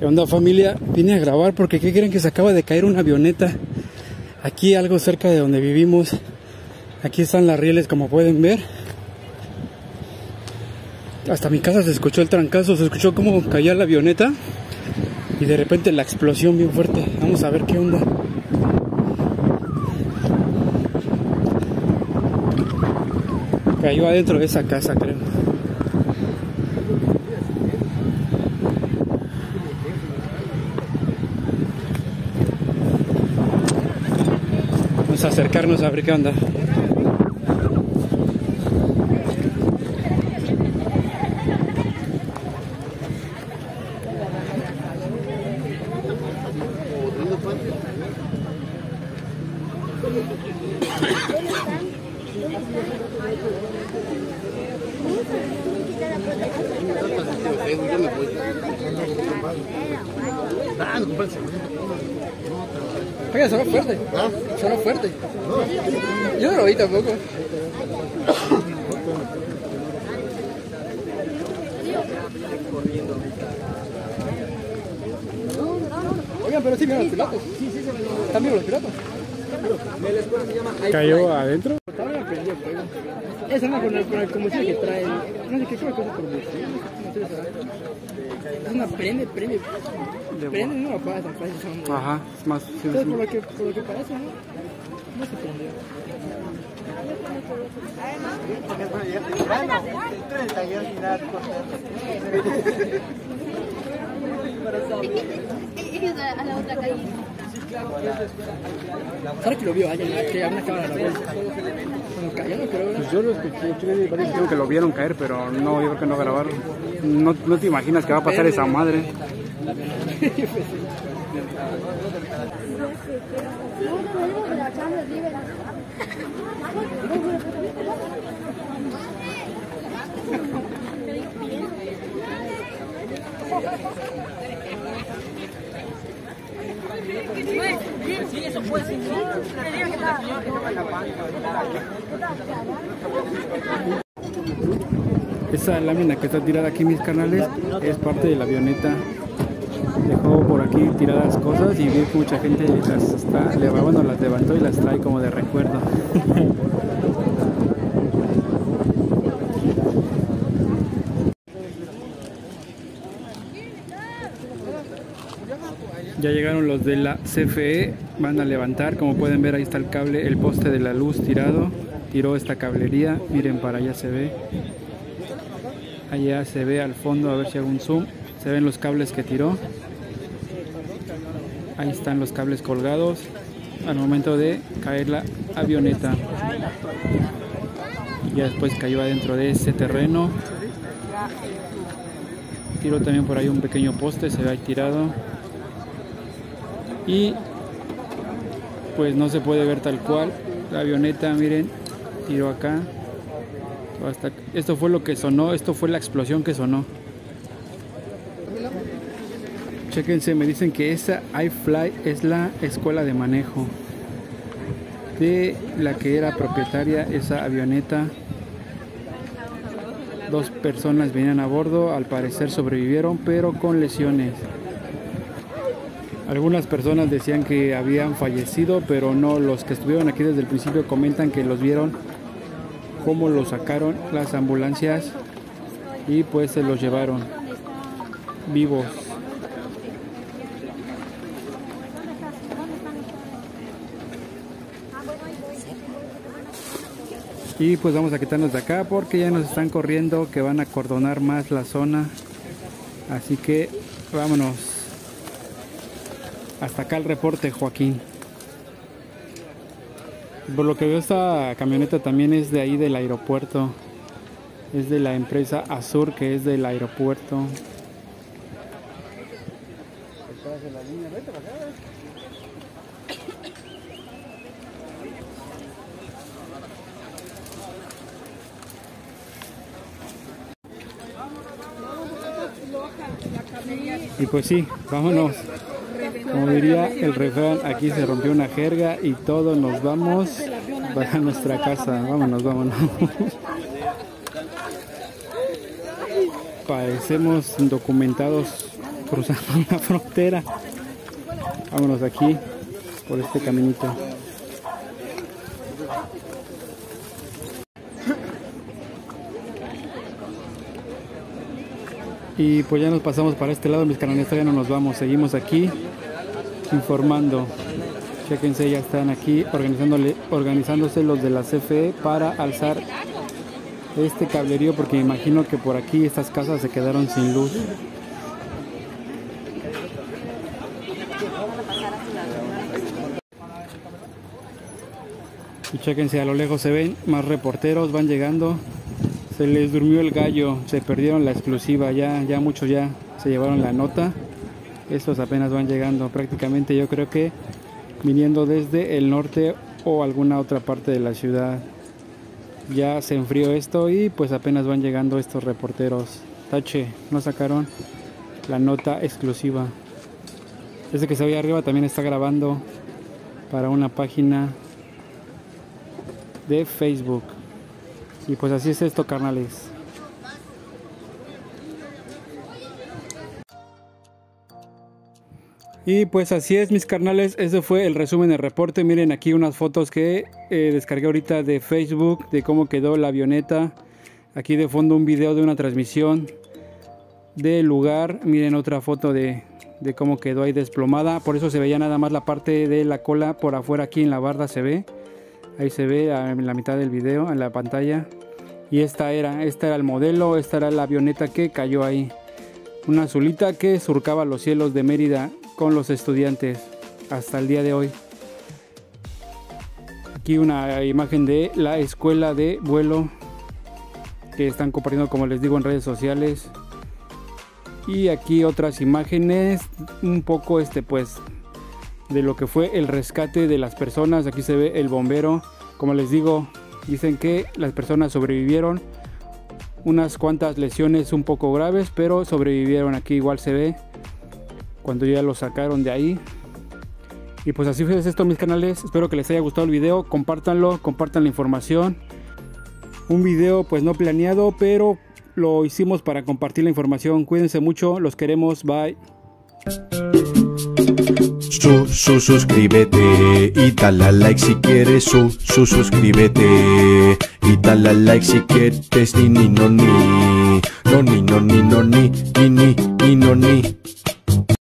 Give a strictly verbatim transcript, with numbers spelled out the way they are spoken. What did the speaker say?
¿Qué onda, familia? Vine a grabar porque ¿qué creen? Que se acaba de caer una avioneta aquí algo cerca de donde vivimos. Aquí están las rieles, como pueden ver. Hasta mi casa se escuchó el trancazo, se escuchó cómo caía la avioneta y de repente la explosión bien fuerte. Vamos a ver qué onda. Cayó adentro de esa casa, creo. Vamos a acercarnos a ver qué onda. Oiga, sonó fuerte. ¿Ah? Sonó fuerte. Yo no lo vi tampoco. Oigan, pero sí vieron los pilotos. Sí, sí, sí. ¿Están vivos los pilotos? ¿Cayó adentro? Esa no con el, con el combustible que trae. No sé qué cosa por combustible. No sé, es una prende, prende. Prende, no apaga tan fácil. Ajá, es más. Sí, entonces, sí. por lo que, por lo que parece, ¿no? No se prendió. A la otra calle. ¿Sabes que lo vio alguien? Que había una cámara a la vuelta. Cuando cayó, no creo. Pues yo lo escuché, varios dijeron que lo vieron caer, pero no, yo creo que no grabaron. No, no te imaginas que va a pasar esa madre. Sí, eso puede ser. Esa lámina que está tirada aquí, mis canales, es parte de la avioneta. Dejó por aquí tiradas cosas y vi que mucha gente las está, bueno, las levantó y las trae como de recuerdo. Ya llegaron los de la C F E, van a levantar, como pueden ver ahí está el cable, el poste de la luz tirado, tiró esta cablería, miren, para allá se ve, allá se ve al fondo, a ver si hago un zoom, se ven los cables que tiró, ahí están los cables colgados al momento de caer la avioneta, ya después cayó adentro de ese terreno, tiró también por ahí un pequeño poste, se ve ahí tirado. Y pues no se puede ver tal cual la avioneta, miren, tiró acá hasta, esto fue lo que sonó, esto fue la explosión que sonó. Chéquense, me dicen que esa iFly es la escuela de manejo de la que era propietaria esa avioneta. Dos personas venían a bordo, al parecer sobrevivieron, pero con lesiones. Algunas personas decían que habían fallecido, pero no, los que estuvieron aquí desde el principio comentan que los vieron cómo los sacaron las ambulancias y pues se los llevaron vivos. Y pues vamos a quitarnos de acá porque ya nos están corriendo, que van a acordonar más la zona, así que vámonos. Hasta acá el reporte, Joaquín. Por lo que veo, esta camioneta también es de ahí del aeropuerto. Es de la empresa Azur, que es del aeropuerto. Y pues sí, vámonos. Como diría el refrán, aquí se rompió una jerga y todos nos vamos para nuestra casa. Vámonos, vámonos. Parecemos documentados cruzando la frontera. Vámonos aquí por este caminito. Y pues ya nos pasamos para este lado, mis canales, todavía no nos vamos, seguimos aquí informando. Chéquense, ya están aquí organizándole, organizándose los de la C F E para alzar este cablerío, porque me imagino que por aquí estas casas se quedaron sin luz. Y chéquense, a lo lejos se ven más reporteros, van llegando. Se les durmió el gallo, se perdieron la exclusiva, ya, ya muchos ya se llevaron la nota. Estos apenas van llegando, prácticamente yo creo que viniendo desde el norte o alguna otra parte de la ciudad. Ya se enfrió esto y pues apenas van llegando estos reporteros. Tache, no sacaron la nota exclusiva. Este que se ve arriba también está grabando para una página de Facebook. Y pues así es esto, carnales. Y pues así es, mis carnales, ese fue el resumen del reporte. Miren aquí unas fotos que eh, descargué ahorita de Facebook de cómo quedó la avioneta. Aquí de fondo un video de una transmisión del lugar. Miren otra foto de, de cómo quedó ahí desplomada. Por eso se veía nada más la parte de la cola por afuera, aquí en la barda se ve. Ahí se ve en la mitad del video, en la pantalla. Y esta era, esta era el modelo, esta era la avioneta que cayó ahí. Una azulita que surcaba los cielos de Mérida con los estudiantes hasta el día de hoy. Aquí una imagen de la escuela de vuelo que están compartiendo, como les digo, en redes sociales. Y aquí otras imágenes un poco este pues de lo que fue el rescate de las personas. Aquí se ve el bombero, como les digo, dicen que las personas sobrevivieron, unas cuantas lesiones un poco graves, pero sobrevivieron. Aquí igual se ve cuando ya lo sacaron de ahí. Y pues así es esto, mis canales. Espero que les haya gustado el video, compártanlo, compartan la información. Un video pues no planeado, pero lo hicimos para compartir la información. Cuídense mucho, los queremos, bye. Su, su, suscríbete y dale a like si quieres. Su, su, suscríbete y dale a like si quieres. Ni, ni, no, ni. No, ni, no, ni, no, ni. Ni, ni, ni, no, ni.